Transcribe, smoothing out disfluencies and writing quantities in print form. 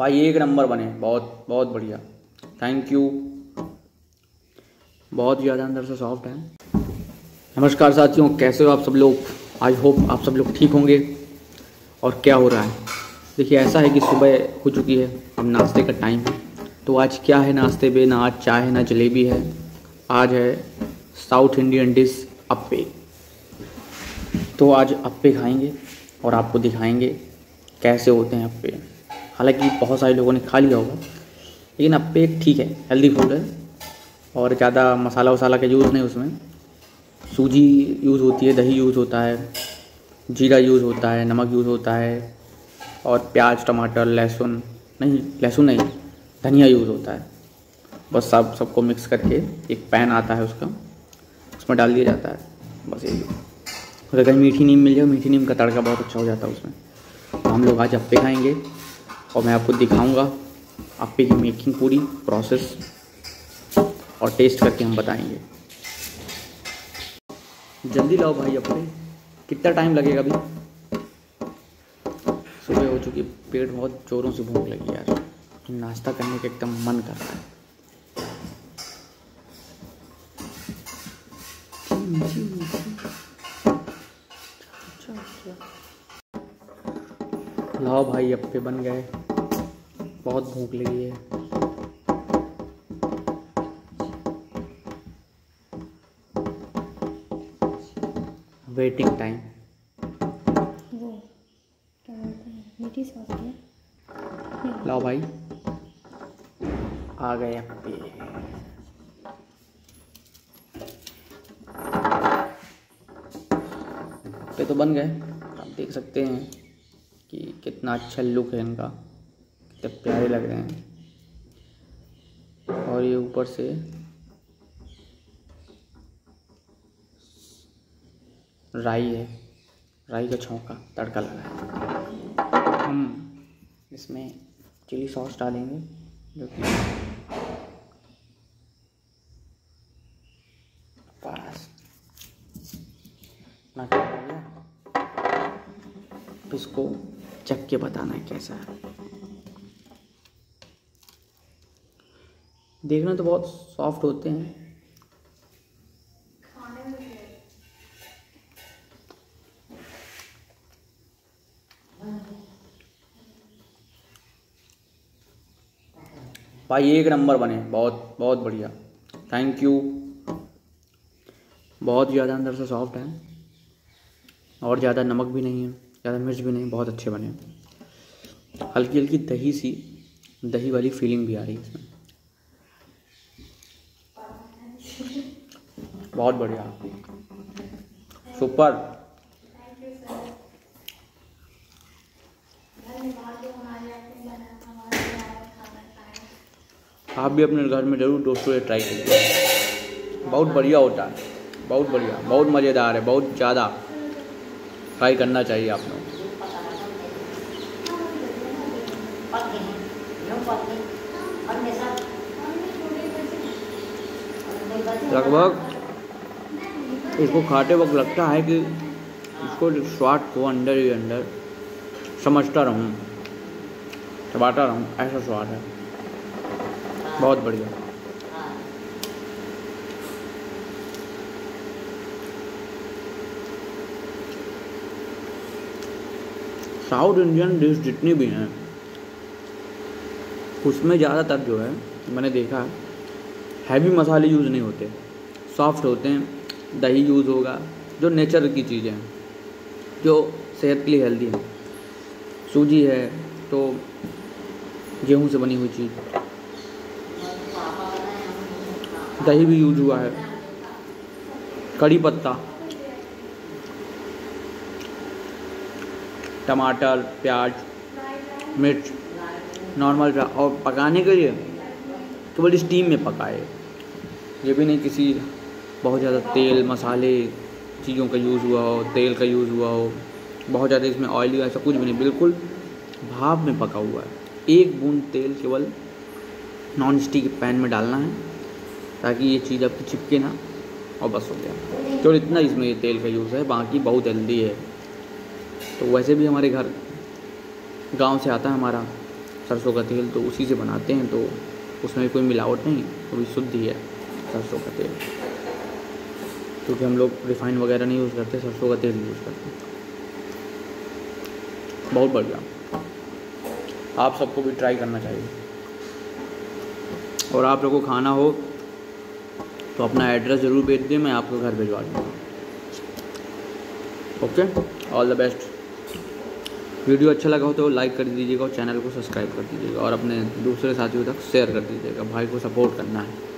भाई एक नंबर बने, बहुत बहुत बढ़िया, थैंक यू। बहुत ज़्यादा अंदर से सॉफ्ट है। नमस्कार साथियों, कैसे हो आप सब लोग? आई होप आप सब लोग ठीक होंगे। और क्या हो रहा है, देखिए ऐसा है कि सुबह हो चुकी है, अब नाश्ते का टाइम है। तो आज क्या है नाश्ते में? ना आज चाय है ना जलेबी है, आज है साउथ इंडियन डिश अप्पे। तो आज अप्पे खाएंगे और आपको दिखाएंगे कैसे होते हैं अप्पे। हालांकि बहुत सारे लोगों ने खा लिया होगा, लेकिन अप्पे ठीक है, हेल्दी फूड है और ज़्यादा मसाला वसाला का यूज़ नहीं उसमें। सूजी यूज़ होती है, दही यूज़ होता है, जीरा यूज़ होता है, नमक यूज़ होता है और प्याज टमाटर लहसुन नहीं धनिया यूज़ होता है। बस सबको मिक्स करके एक पैन आता है उसका, उसमें डाल दिया जाता है, बस यही। और अगर मीठी नीम मिल जाए, मीठी नीम का तड़का बहुत अच्छा हो जाता है उसमें। तो हम लोग आज अप्पे खाएंगे और मैं आपको दिखाऊंगा अप्पे की मेकिंग पूरी प्रोसेस और टेस्ट करके हम बताएंगे। जल्दी लाओ भाई अप्पे, कितना टाइम लगेगा? अभी सुबह हो चुकी, पेट बहुत ज़ोरों से भूख लगी यार, नाश्ता करने का एकदम मन कर रहा है। लाओ भाई अप्पे बन गए, बहुत भूख लगी है। Waiting time. वो क्या बोलते हैं, मीठी सॉस है। लाओ भाई, आ गए अप्पे। अप्पे तो बन गए, आप देख सकते हैं कि कितना अच्छा लुक है इनका, कितने प्यारे लग रहे हैं। और ये ऊपर से राई है, राई का छौंका तड़का लगा है। हम इसमें चिली सॉस डालेंगे, जो कि बस ना हो गया। इसको चख के बताना है कैसा है। देखना तो बहुत सॉफ्ट होते हैं, भाई एक नंबर बने, बहुत बहुत बढ़िया, थैंक यू। बहुत ज़्यादा अंदर से सॉफ्ट है और ज़्यादा नमक भी नहीं है, ज़्यादा मिर्च भी नहीं, बहुत अच्छे बने। हल्की हल्की दही वाली फीलिंग भी आ रही है इसमें, बहुत बढ़िया, सुपर। आप भी अपने घर में ज़रूर दोस्तों ये ट्राई करिए, बहुत बढ़िया होता है, बहुत बढ़िया, बहुत मज़ेदार है, बहुत ज़्यादा ट्राई करना चाहिए आप लोग। लगभग इसको खाते वक्त लगता है कि इसको स्वाद को अंदर ही अंदर समझता रहूँ, चबाता रहूँ, ऐसा स्वाद है, बहुत बढ़िया। साउथ इंडियन डिश जितनी भी हैं उसमें ज़्यादातर जो है मैंने देखा है हैवी मसाले यूज़ नहीं होते, सॉफ्ट होते हैं। दही यूज़ होगा, जो नेचर की चीज़ें हैं, जो सेहत के लिए हेल्दी है। सूजी है तो गेहूं से बनी हुई चीज़, दही भी यूज हुआ है, कड़ी पत्ता, टमाटर, प्याज, मिर्च, नॉर्मल। और पकाने के लिए केवल स्टीम में पकाए, ये भी नहीं किसी बहुत ज़्यादा तेल मसाले चीज़ों का यूज़ हुआ हो, तेल का यूज़ हुआ हो, बहुत ज़्यादा इसमें ऑयली ऐसा कुछ भी नहीं, बिल्कुल भाप में पका हुआ है। एक बूंद तेल केवल नॉन स्टिक पैन में डालना है ताकि ये चीज़ आपकी चिपके ना, और बस हो गया। केवल इतना इसमें ये तेल का यूज़ है, बाकी बहुत हेल्दी है। तो वैसे भी हमारे घर गांव से आता है हमारा सरसों का तेल तो उसी से बनाते हैं, तो उसमें कोई मिलावट नहीं, पूरी शुद्ध ही है सरसों का तेल, क्योंकि हम लोग रिफाइन वगैरह नहीं यूज़ करते, सरसों का तेल यूज़ करते हैं। बहुत बढ़िया, आप सबको भी ट्राई करना चाहिए। और आप लोगों को खाना हो तो अपना एड्रेस ज़रूर भेज दें, मैं आपको घर भिजवा दूँगा। Okay, all the best. Video अच्छा लगा हो तो लाइक कर दीजिएगा और चैनल को सब्सक्राइब कर दीजिएगा और अपने दूसरे साथियों तक शेयर कर दीजिएगा। भाई को सपोर्ट करना है।